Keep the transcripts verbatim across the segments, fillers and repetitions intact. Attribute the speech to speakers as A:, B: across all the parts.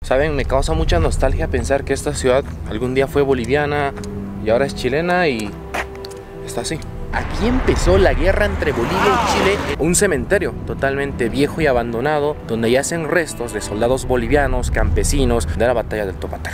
A: Saben, me causa mucha nostalgia pensar que esta ciudad algún día fue boliviana y ahora es chilena y está así. Aquí empezó la guerra entre Bolivia y Chile, un cementerio totalmente viejo y abandonado donde yacen restos de soldados bolivianos, campesinos de la batalla del Topater.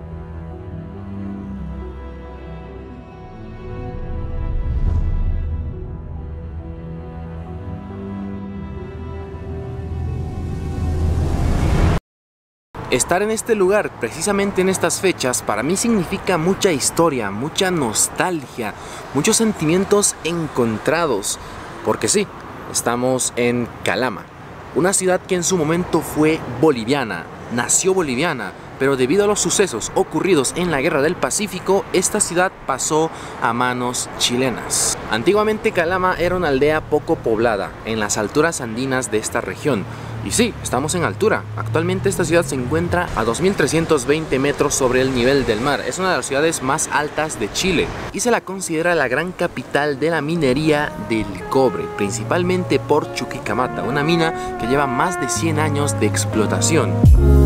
A: Estar en este lugar, precisamente en estas fechas, para mí significa mucha historia, mucha nostalgia, muchos sentimientos encontrados. Porque sí, estamos en Calama, una ciudad que en su momento fue boliviana, nació boliviana, pero debido a los sucesos ocurridos en la Guerra del Pacífico, esta ciudad pasó a manos chilenas. Antiguamente Calama era una aldea poco poblada, en las alturas andinas de esta región. Y sí, estamos en altura. Actualmente esta ciudad se encuentra a dos mil trescientos veinte metros sobre el nivel del mar. Es una de las ciudades más altas de Chile y se la considera la gran capital de la minería del cobre, principalmente por Chuquicamata, una mina que lleva más de cien años de explotación.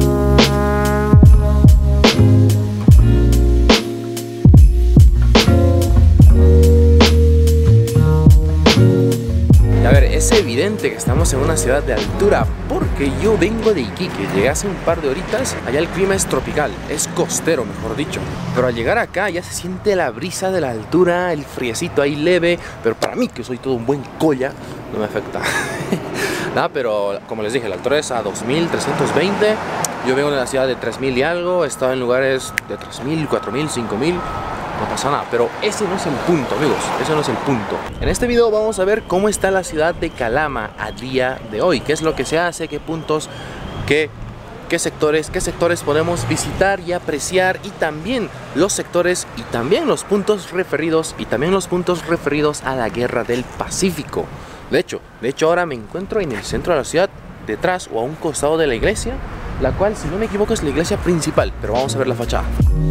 A: A ver, es evidente que estamos en una ciudad de altura porque yo vengo de Iquique, llegué hace un par de horitas, allá el clima es tropical, es costero mejor dicho, pero al llegar acá ya se siente la brisa de la altura, el friecito ahí leve, pero para mí que soy todo un buen colla, no me afecta. Nada, pero como les dije, la altura es a dos mil trescientos veinte, yo vengo de la ciudad de tres mil y algo, he estado en lugares de tres mil, cuatro mil, cinco mil. No pasa nada, pero ese no es el punto, amigos, ese no es el punto. En este video vamos a ver cómo está la ciudad de Calama a día de hoy, qué es lo que se hace, qué puntos, qué, qué sectores, qué sectores podemos visitar y apreciar, y también los sectores y también los puntos referidos y también los puntos referidos a la Guerra del Pacífico. De hecho, de hecho ahora me encuentro en el centro de la ciudad, detrás o a un costado de la iglesia, la cual, si no me equivoco, es la iglesia principal, pero vamos a ver la fachada.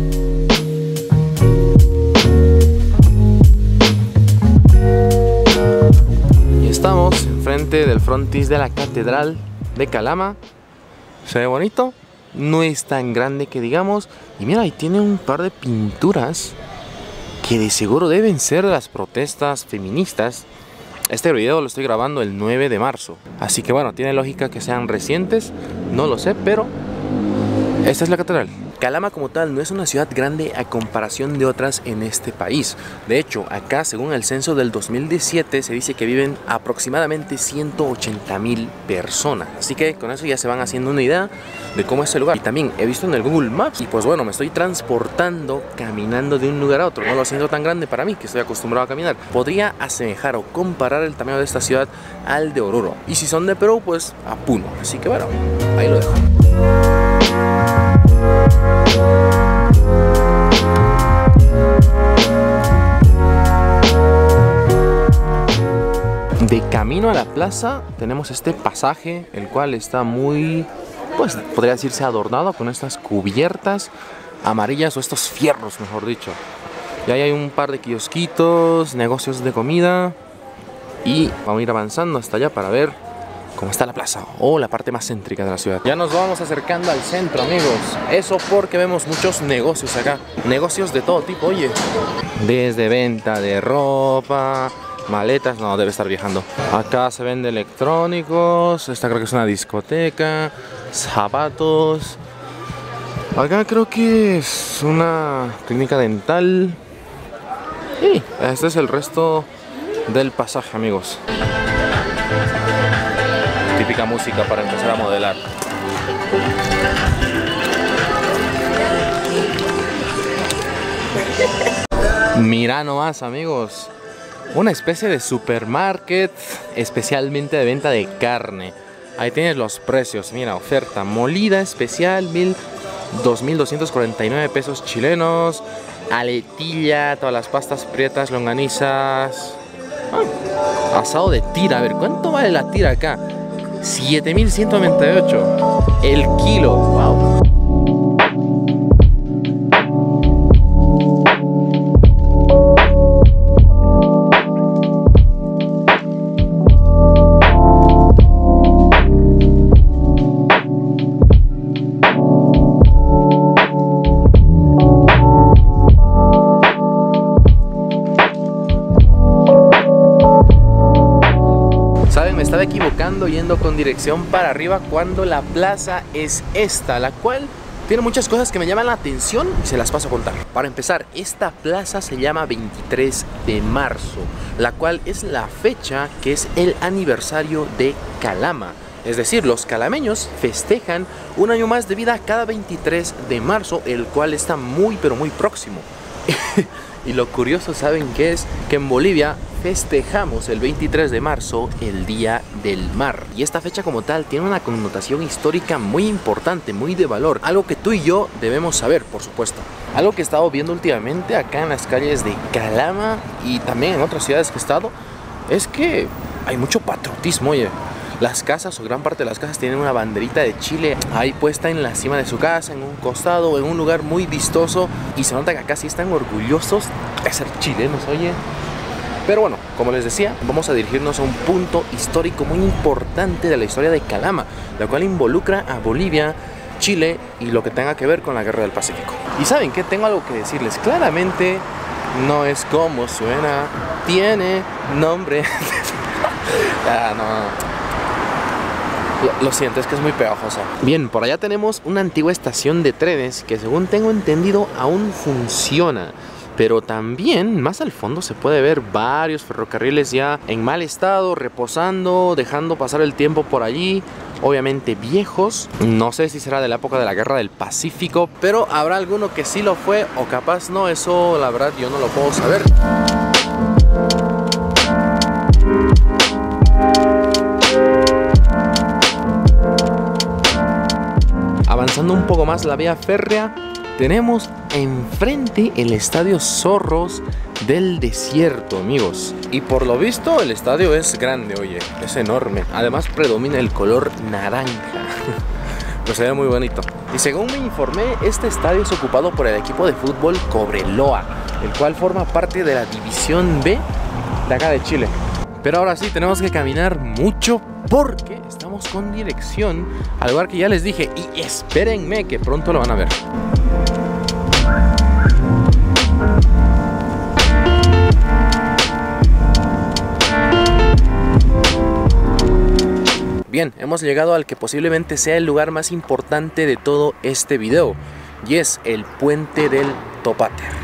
A: Estamos enfrente del frontis de la Catedral de Calama. Se ve bonito, no es tan grande que digamos. Y mira, ahí tiene un par de pinturas que de seguro deben ser de las protestas feministas. Este video lo estoy grabando el nueve de marzo, así que bueno, tiene lógica que sean recientes, no lo sé, pero esta es la catedral. Calama como tal no es una ciudad grande a comparación de otras en este país. De hecho, acá según el censo del dos mil diecisiete se dice que viven aproximadamente ciento ochenta mil personas. Así que con eso ya se van haciendo una idea de cómo es el lugar. Y también he visto en el Google Maps y pues bueno, me estoy transportando caminando de un lugar a otro. No lo siento tan grande para mí, que estoy acostumbrado a caminar. Podría asemejar o comparar el tamaño de esta ciudad al de Oruro. Y si son de Perú, pues a Puno. Así que bueno, ahí lo dejo. De camino a la plaza tenemos este pasaje, el cual está muy, pues podría decirse adornado con estas cubiertas amarillas o estos fierros, mejor dicho. Y ahí hay un par de kiosquitos, negocios de comida y vamos a ir avanzando hasta allá para ver cómo está la plaza o la parte más céntrica de la ciudad. Ya nos vamos acercando al centro, amigos. Eso porque vemos muchos negocios acá. Negocios de todo tipo, oye. Desde venta de ropa, maletas, no, debe estar viajando. Acá se vende electrónicos. Esta creo que es una discoteca. Zapatos. Acá creo que es una clínica dental. Y este es el resto del pasaje, amigos. Típica música para empezar a modelar. Mira nomás, amigos, una especie de supermarket especialmente de venta de carne. Ahí tienes los precios, mira, oferta molida especial, dos mil doscientos cuarenta y nueve pesos chilenos, aletilla, todas las pastas prietas, longanizas, ah, asado de tira. A ver, ¿cuánto vale la tira acá? siete mil ciento noventa y ocho el kilo, wow. manejando yendo con dirección para arriba cuando la plaza es esta, la cual tiene muchas cosas que me llaman la atención y se las paso a contar. Para empezar, esta plaza se llama veintitrés de marzo, la cual es la fecha que es el aniversario de Calama. Es decir, los calameños festejan un año más de vida cada veintitrés de marzo, el cual está muy pero muy próximo. Y lo curioso, ¿saben qué es? Que en Bolivia festejamos el veintitrés de marzo el Día del Mar. Y esta fecha como tal tiene una connotación histórica muy importante, muy de valor. Algo que tú y yo debemos saber, por supuesto. Algo que he estado viendo últimamente acá en las calles de Calama y también en otras ciudades que he estado, es que hay mucho patriotismo, oye. Las casas, o gran parte de las casas, tienen una banderita de Chile ahí puesta en la cima de su casa, en un costado, en un lugar muy vistoso. Y se nota que acá sí están orgullosos de ser chilenos, oye. Pero bueno, como les decía, vamos a dirigirnos a un punto histórico muy importante de la historia de Calama, la cual involucra a Bolivia, Chile y lo que tenga que ver con la Guerra del Pacífico. Y ¿saben qué? Tengo algo que decirles. Claramente no es como suena, tiene nombre. ah, no... Lo, lo siento, es que es muy pegajosa. Bien, por allá tenemos una antigua estación de trenes que, según tengo entendido, aún funciona. Pero también más al fondo se puede ver varios ferrocarriles ya en mal estado, reposando, dejando pasar el tiempo por allí. Obviamente viejos. No sé si será de la época de la Guerra del Pacífico, pero habrá alguno que sí lo fue o capaz no. Eso la verdad yo no lo puedo saber. Avanzando un poco más la vía férrea, tenemos enfrente el Estadio Zorros del Desierto, amigos. Y por lo visto el estadio es grande, oye, es enorme. Además predomina el color naranja. Pues se ve muy bonito. Y según me informé, este estadio es ocupado por el equipo de fútbol Cobreloa, el cual forma parte de la División B de acá de Chile. Pero ahora sí, tenemos que caminar mucho porque estamos con dirección al lugar que ya les dije. Y espérenme que pronto lo van a ver. Bien, hemos llegado al que posiblemente sea el lugar más importante de todo este video, y es el Puente del Topáter.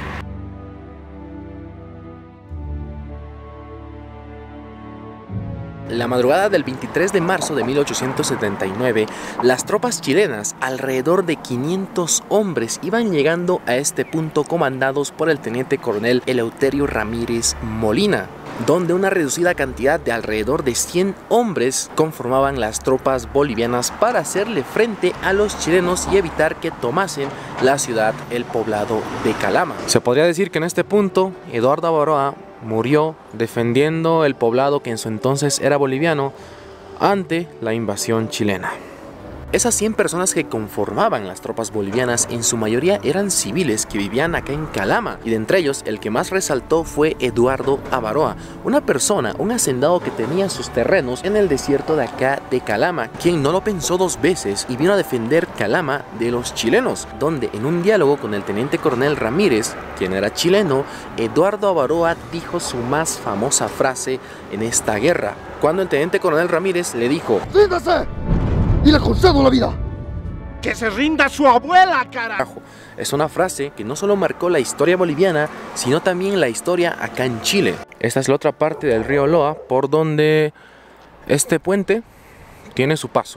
A: La madrugada del veintitrés de marzo de mil ochocientos setenta y nueve, las tropas chilenas, alrededor de quinientos hombres, iban llegando a este punto comandados por el teniente coronel Eleuterio Ramírez Molina, donde una reducida cantidad de alrededor de cien hombres conformaban las tropas bolivianas para hacerle frente a los chilenos y evitar que tomasen la ciudad, el poblado de Calama. Se podría decir que en este punto Eduardo Avaroa murió defendiendo el poblado que en su entonces era boliviano ante la invasión chilena. Esas cien personas que conformaban las tropas bolivianas en su mayoría eran civiles que vivían acá en Calama, y de entre ellos el que más resaltó fue Eduardo Avaroa, una persona, un hacendado que tenía sus terrenos en el desierto de acá de Calama, quien no lo pensó dos veces y vino a defender Calama de los chilenos, donde en un diálogo con el teniente coronel Ramírez, quien era chileno, Eduardo Avaroa dijo su más famosa frase en esta guerra, cuando el teniente coronel Ramírez le dijo:
B: ¡Ríndase! ¡Y le concedo la vida! ¡Que se rinda su abuela, carajo!
A: Es una frase que no solo marcó la historia boliviana, sino también la historia acá en Chile. Esta es la otra parte del río Loa, por donde este puente tiene su paso.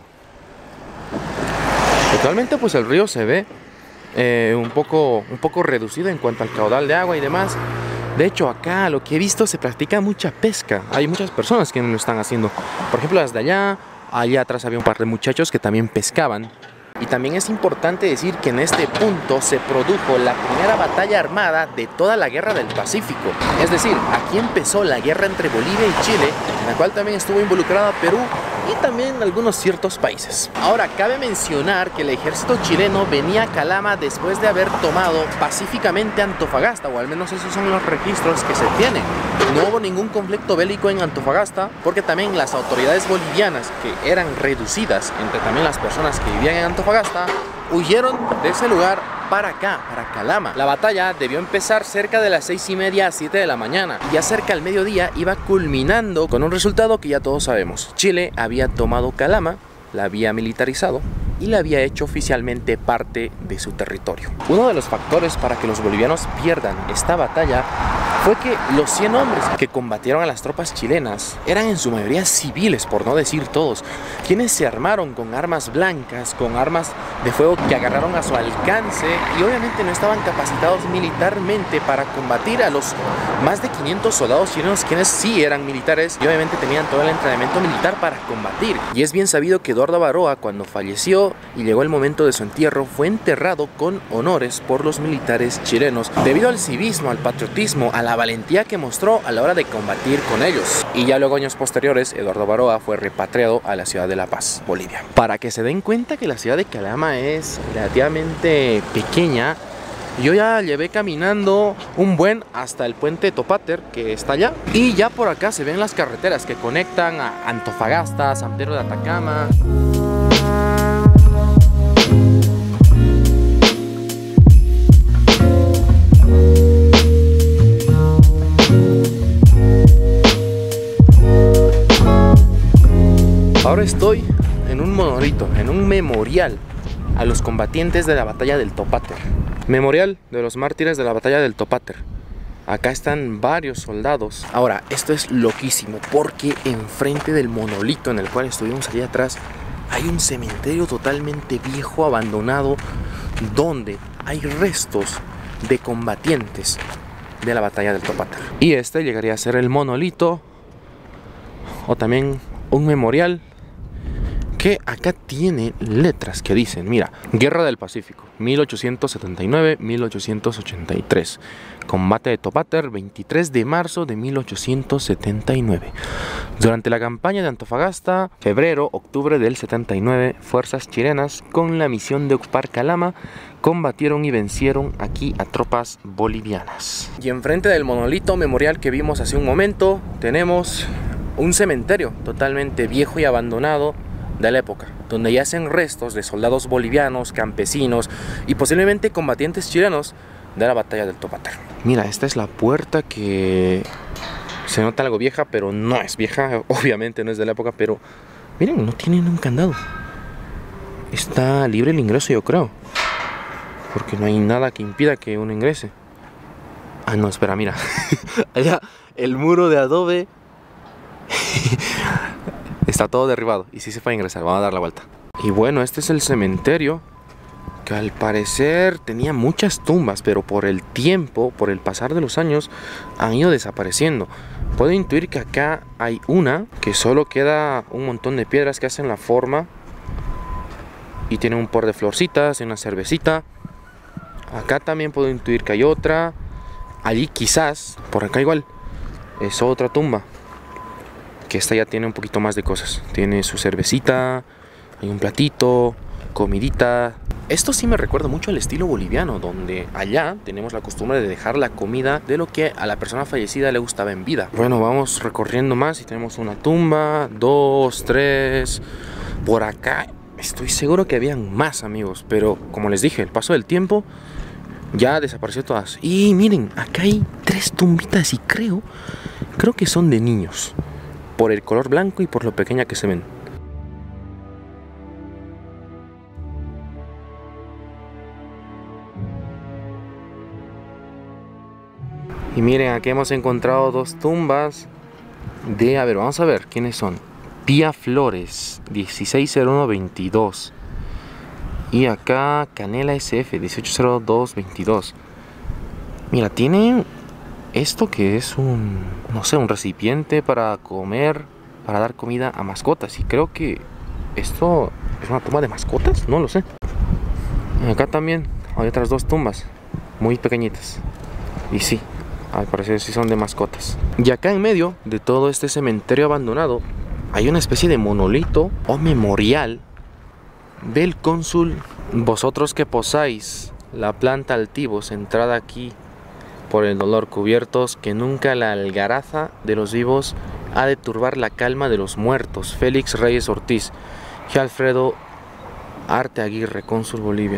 A: Actualmente pues el río se ve eh, un, poco, un poco reducido en cuanto al caudal de agua y demás. De hecho, acá lo que he visto se practica mucha pesca. Hay muchas personas que lo están haciendo. Por ejemplo, desde allá, allá atrás había un par de muchachos que también pescaban. Y también es importante decir que en este punto se produjo la primera batalla armada de toda la Guerra del Pacífico. Es decir, aquí empezó la guerra entre Bolivia y Chile, en la cual también estuvo involucrada Perú y también algunos ciertos países. Ahora, cabe mencionar que el ejército chileno venía a Calama después de haber tomado pacíficamente Antofagasta, o al menos esos son los registros que se tienen. No hubo ningún conflicto bélico en Antofagasta, porque también las autoridades bolivianas, que eran reducidas entre también las personas que vivían en Antofagasta, huyeron de ese lugar para acá, para Calama. La batalla debió empezar cerca de las seis y media a siete de la mañana y ya cerca al mediodía iba culminando con un resultado que ya todos sabemos. Chile había tomado Calama, la había militarizado y la había hecho oficialmente parte de su territorio. Uno de los factores para que los bolivianos pierdan esta batalla fue que los cien hombres que combatieron a las tropas chilenas eran en su mayoría civiles, por no decir todos, quienes se armaron con armas blancas, con armas de fuego que agarraron a su alcance y obviamente no estaban capacitados militarmente para combatir a los más de quinientos soldados chilenos, quienes sí eran militares y obviamente tenían todo el entrenamiento militar para combatir. Y es bien sabido que Eduardo Baroa, cuando falleció y llegó el momento de su entierro, fue enterrado con honores por los militares chilenos debido al civismo, al patriotismo, a la valentía que mostró a la hora de combatir con ellos. Y ya luego, años posteriores, Eduardo Baroa fue repatriado a la ciudad de La Paz, Bolivia. Para que se den cuenta que la ciudad de Calama es relativamente pequeña, yo ya llevé caminando un buen hasta el puente Topater, que está allá, y ya por acá se ven las carreteras que conectan a Antofagasta, San Pedro de Atacama. Ahora estoy en un monolito, en un memorial a los combatientes de la batalla del Topater. Memorial de los mártires de la batalla del Topater. Acá están varios soldados. Ahora, esto es loquísimo porque enfrente del monolito en el cual estuvimos allá atrás hay un cementerio totalmente viejo, abandonado, donde hay restos de combatientes de la batalla del Topater. Y este llegaría a ser el monolito o también un memorial que acá tiene letras que dicen, mira, Guerra del Pacífico, mil ochocientos setenta y nueve a mil ochocientos ochenta y tres, combate de Topater, veintitrés de marzo de mil ochocientos setenta y nueve. Durante la campaña de Antofagasta, febrero, octubre del setenta y nueve, fuerzas chilenas con la misión de ocupar Calama combatieron y vencieron aquí a tropas bolivianas. Y enfrente del monolito memorial que vimos hace un momento, tenemos un cementerio totalmente viejo y abandonado de la época, donde yacen restos de soldados bolivianos, campesinos y posiblemente combatientes chilenos de la batalla del Topater. Mira, esta es la puerta que se nota algo vieja, pero no es vieja, obviamente no es de la época, pero miren, no tienen un candado. Está libre el ingreso, yo creo, porque no hay nada que impida que uno ingrese. Ah, no, espera, mira. Allá el muro de adobe está todo derribado y sí se puede ingresar. Vamos a dar la vuelta. Y bueno, este es el cementerio, que al parecer tenía muchas tumbas, pero por el tiempo, por el pasar de los años, han ido desapareciendo. Puedo intuir que acá hay una que solo queda un montón de piedras que hacen la forma y tiene un por de florcitas y una cervecita. Acá también puedo intuir que hay otra. Allí quizás, por acá igual, es otra tumba, que esta ya tiene un poquito más de cosas. Tiene su cervecita, hay un platito, comidita. Esto sí me recuerda mucho al estilo boliviano, donde allá tenemos la costumbre de dejar la comida de lo que a la persona fallecida le gustaba en vida. Bueno, vamos recorriendo más y tenemos una tumba, dos, tres. Por acá estoy seguro que habían más, amigos, pero como les dije, el paso del tiempo ya desapareció todas. Y miren, acá hay tres tumbitas y creo, creo que son de niños, por el color blanco y por lo pequeña que se ven. Y miren, aquí hemos encontrado dos tumbas de, a ver, vamos a ver quiénes son. Pía Flores, dieciséis cero uno veintidós. Y acá Canela S F, dieciocho cero dos veintidós. Mira, tienen esto que es un, no sé, un recipiente para comer, para dar comida a mascotas. Y creo que esto es una tumba de mascotas, no lo sé. Acá también hay otras dos tumbas, muy pequeñitas. Y sí, al parecer sí son de mascotas. Y acá en medio de todo este cementerio abandonado hay una especie de monolito o memorial del cónsul. Vosotros que posáis la planta altivos, entrad aquí por el dolor, cubiertos, que nunca la algaraza de los vivos ha de turbar la calma de los muertos. Félix Reyes Ortiz. G. Alfredo Arte Aguirre, cónsul Bolivia.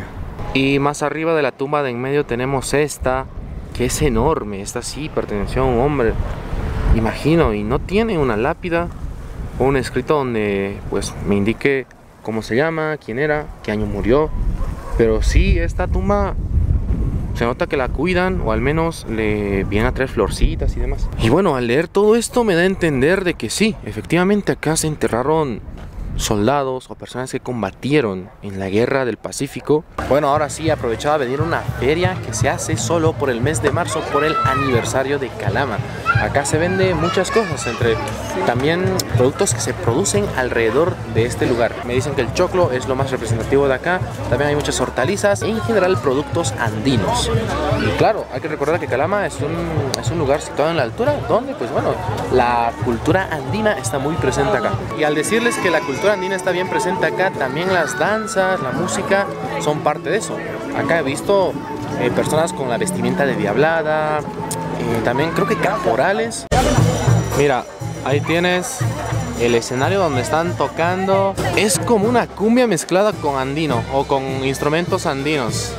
A: Y más arriba de la tumba de en medio tenemos esta, que es enorme. Esta sí perteneció a un hombre, imagino, y no tiene una lápida o un escrito donde pues me indique cómo se llama, quién era, qué año murió. Pero sí, esta tumba se nota que la cuidan, o al menos le vienen a traer florcitas y demás. Y bueno, al leer todo esto me da a entender de que sí, efectivamente acá se enterraron soldados o personas que combatieron en la guerra del Pacífico. Bueno, ahora sí, aprovechaba a venir a una feria que se hace solo por el mes de marzo, por el aniversario de Calama. Acá se vende muchas cosas, entre también productos que se producen alrededor de este lugar. Me dicen que el choclo es lo más representativo de acá. También hay muchas hortalizas, en general productos andinos. Y claro, hay que recordar que Calama es un, es un lugar situado en la altura, donde pues bueno, la cultura andina está muy presente acá. Y al decirles que la cultura andina está bien presente acá, también las danzas, la música son parte de eso. Acá he visto eh, personas con la vestimenta de diablada, eh, también creo que caporales. Mira, ahí tienes el escenario donde están tocando. Es como una cumbia mezclada con andino o con instrumentos andinos.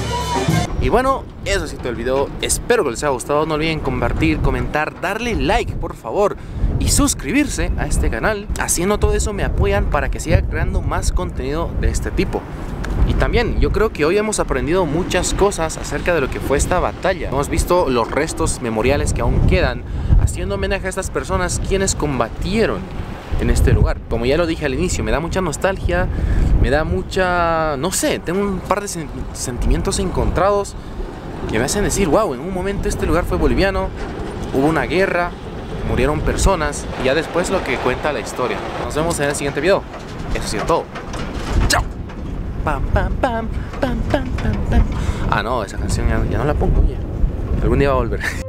A: Y bueno, eso ha sido el video. Espero que les haya gustado. No olviden compartir, comentar, darle like por favor y suscribirse a este canal. Haciendo todo eso me apoyan para que siga creando más contenido de este tipo. Y también yo creo que hoy hemos aprendido muchas cosas acerca de lo que fue esta batalla. Hemos visto los restos memoriales que aún quedan, haciendo homenaje a estas personas quienes combatieron en este lugar. Como ya lo dije al inicio, me da mucha nostalgia, me da mucha... no sé, tengo un par de sen sentimientos encontrados que me hacen decir, wow, en un momento este lugar fue boliviano, hubo una guerra, murieron personas, y ya después lo que cuenta la historia. Nos vemos en el siguiente video. Eso ha sido todo. ¡Chao! Pam, pam, pam, pam, pam, pam, pam. Ah, no, esa canción ya, ya no la pongo, oye. Algún día va a volver.